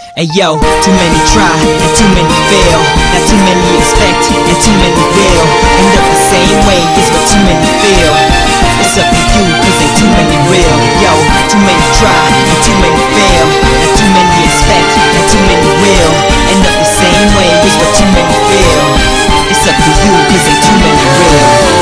Hey yo, too many try and too many fail. Not too many expect and too many will. End up the same way is what too many feel. It's up to you cause ain't too many real. Yo, too many try and too many fail. Not too many expect and too many will. End up the same way is what too many feel. It's up to you cause ain't too many real.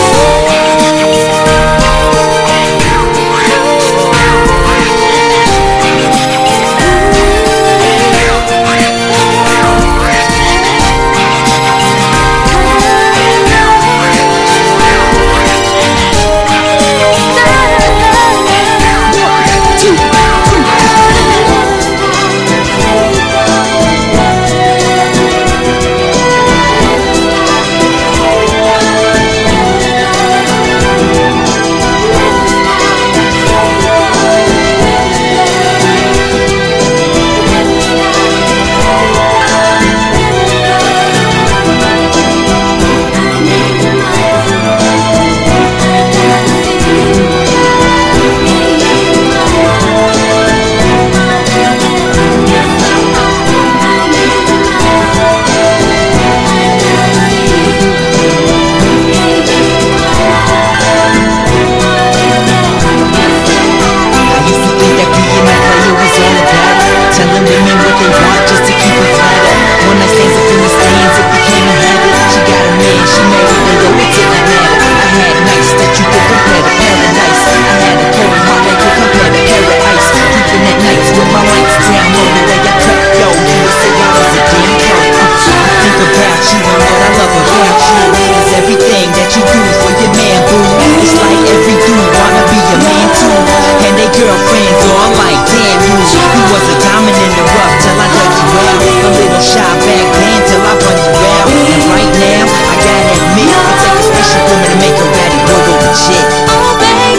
Girlfriends all like, damn you was a diamond in the rough till I dug you out. A little shy back then till I run you out. And right now, I gotta admit, it takes a special woman to make a ratty boy go legit. Oh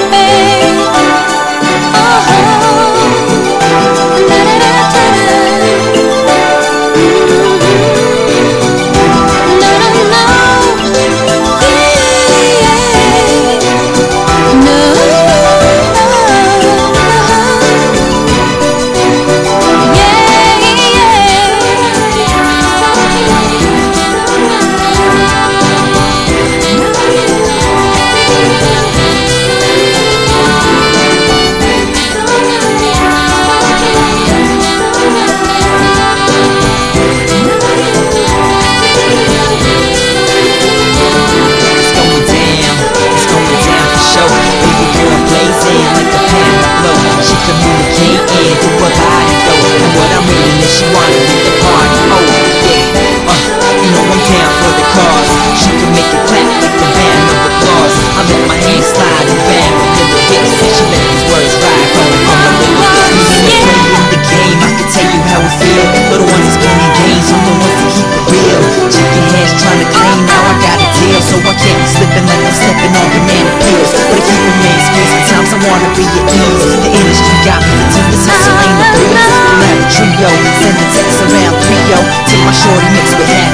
baby, Send the text around 3-0 till my shorty mix with half.